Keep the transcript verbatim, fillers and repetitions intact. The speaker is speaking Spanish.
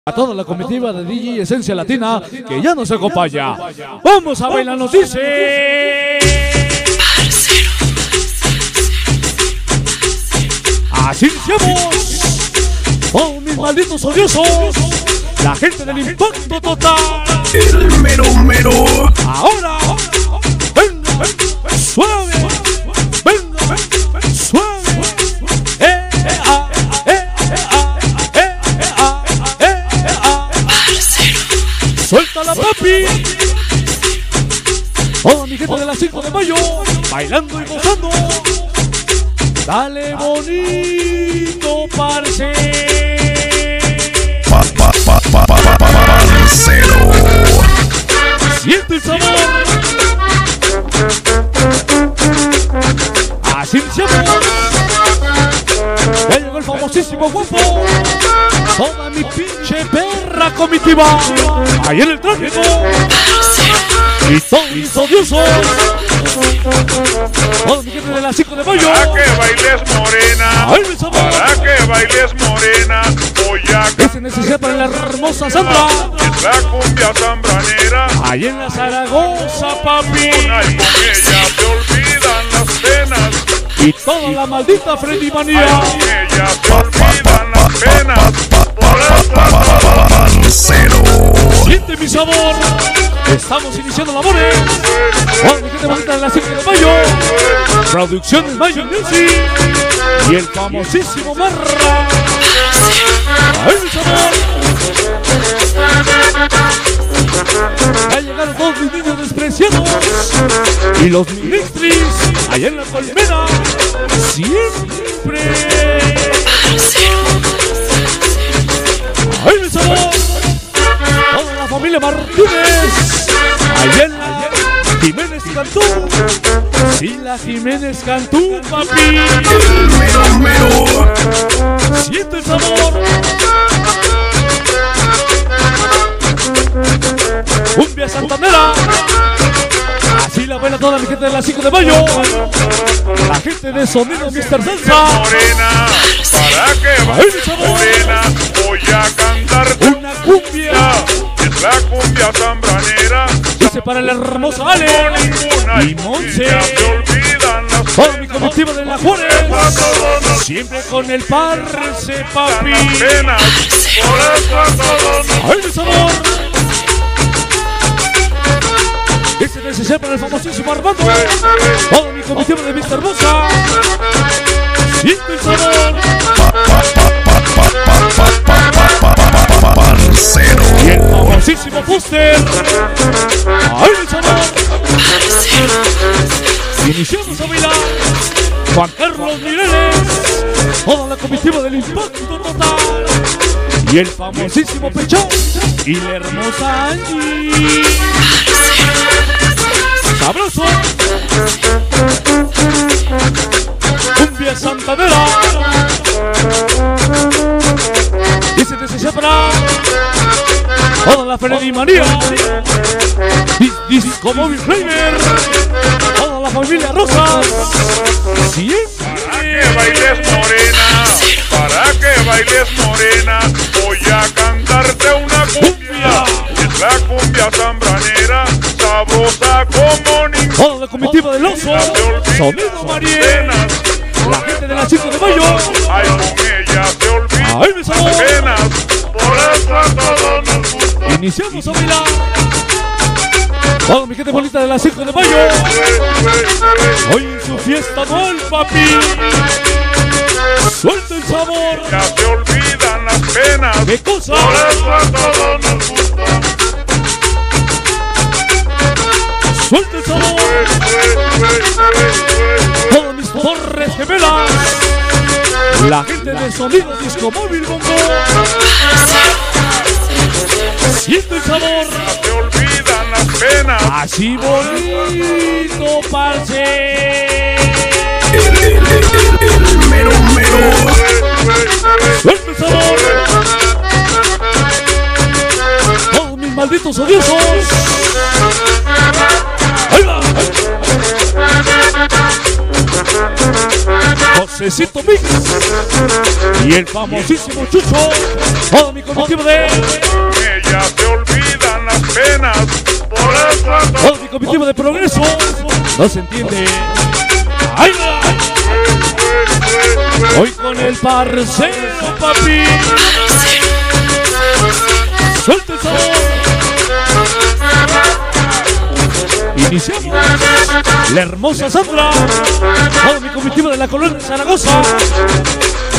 A toda la comitiva de D J Esencia Latina que ya nos acompaña. Vamos a bailar, nos dice. Así iniciamos. Oh, mis malditos odiosos. La gente del impacto total. El mero mero. Ahora. Venga, venga, suave. Venga, suave. Eh, eh, ah, eh, eh, ah, eh, eh, ah, eh, eh, ah. Suéltala, papi. Toda mi gente de las cinco de mayo, bailando y gozando. Dale bonito, parce. Pa, pa, pa, pa, pa, pa, pa, parcero. Siente el sabor. Así iniciamos. Ya llegó el famosísimo guapo. Toda mi pinche perra comitiva. Ahí en el tráfico. Y todos mis odiosos. Toda mi gente de las cinco de mayo. Para que bailes morena. Ay, mi sabor. Para que bailes morena. Voy a Ese necesidad para la hermosa Sandra. es la cumbia zambranera. Ahí en la Zaragoza, papi. Ay, con ella se olvidan las penas. Y toda la maldita Freddy Ay, Manía. con ella se olvidan las penas. Por eso Parcero. Siente mi sabor. Estamos iniciando labores. Toda mi gente bonita de las cinco de mayo. Producciones Mayo Music. Y el famosísimo Marra. ¡Ay, mi sabor! Ya llegaron todos mis niños despreciados. Y los ministris. Allá en la colmena. Siempre. ¡Ay, mi sabor! Toda la familia Martínez. Allá en la Jiménez Cantú. Sí, la Jiménez Cantú, papi. El mero mero. Siente el sabor. Cumbia santanera. Así la baila toda mi gente de las cinco de mayo. La gente de Sonido mister Salsa. morena. Para que Ay, mi bailes sabor. morena. Voy a cantarte Una cumbia. es la cumbia zambranera. Dice para la hermosa Ale. Ninguna Y Monse. ya se olvidan las Toda mi comitiva de la Juárez. Siempre con el parce, papi. penas. Por eso a todos nos ¡Ay, mi sabor! Este es necesario para el famosísimo Armando. Toda mi comitiva de mister Hermosa. Siente el sabor. Pa, pa, pa, pa, pa, pa, pa, pa, pa, pa, pa, parcero. Y el famosísimo Fuster. ¡Ay, mi sabor! Iniciamos a bailar. Juan Carlos Mireles. Toda la comitiva del impacto total. Y el famosísimo Pechón. Y la hermosa Angie. Sabroso. Cumbia santanera. Dice que se llama toda la Freddy Manía. Dis, disco móvil Flavor. Toda la familia Rosas. Para que Siempre. bailes morena, para que bailes morena, voy a cantarte una cumbia, es la cumbia zambranera, sabrosa como ninguna. Toda la comitiva del oso. Sonido Mariel. La gente de las cinco de mayo. Ay, con ella se olvidan Ay, mi sabor. las penas, por eso a todos nos gusta. Iniciamos a bailar. Toda mi gente bonita de las cinco de mayo. Hoy en su fiesta anual, papi. Suelta el sabor. Ya se olvidan las penas, ¿Qué cosa? por eso a todos nos gusta. Suelta el sabor. Todas mis torres gemelas. La gente de Sonido Disco Móvil Bongo. Siente el sabor. Se olvidan las penas. Así bonito, parce. El, el, el, el, el mero mero. Suelta el sabor. Todos mis malditos odiosos. Ahí va. José Josecito Mix y el famosísimo Chucho. Todo mi comitiva de Ellas se olvidan las penas, por eso todo mi comitiva de progreso. No se entiende. ¡Ay, va! Hoy con el parcero, papi. Suelta el sabor. Iniciamos. La hermosa Sandra. Todo mi comitiva de la colonia de Zaragoza.